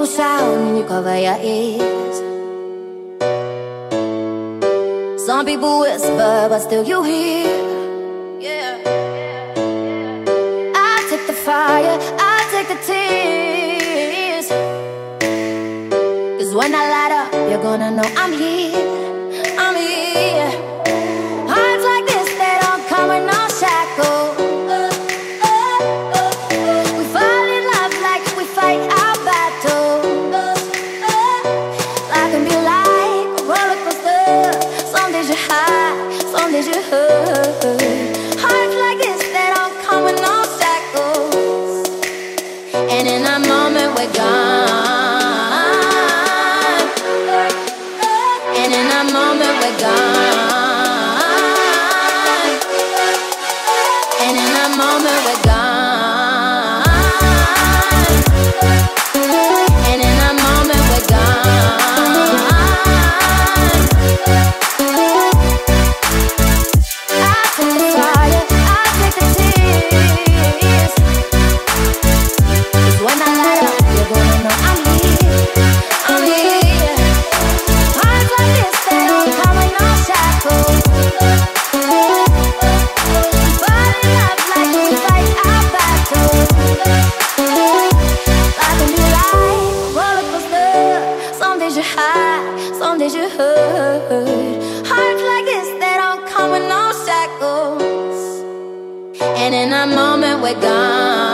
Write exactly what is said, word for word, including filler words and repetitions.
people shout and you cover your ears. Some people whisper, but still you hear. Yeah. I take the fire, I take the tears. Cause when I light up, you're gonna know I'm here. I'm here. Hearts like this, they don't come with no shackles. We fall in love like we fight our battles. Life can be like a roller coaster. Some days you're high, some days you hurt. Hearts like this, they don't come with no shackles. And in a moment we're gone. And in a moment we're gone. And in a moment we're gone. And in a moment we're gone. I take the fire, I take the tears. Cause when I light up, you're gonna know I'm here. I'm here. Hearts like this, they don't come with no shackles. We fall in love like we fight our battles. Life can be like a roller coaster. Some days you're high, some days you hurt. Hearts like this, they don't come with no shackles. And in a moment we're gone.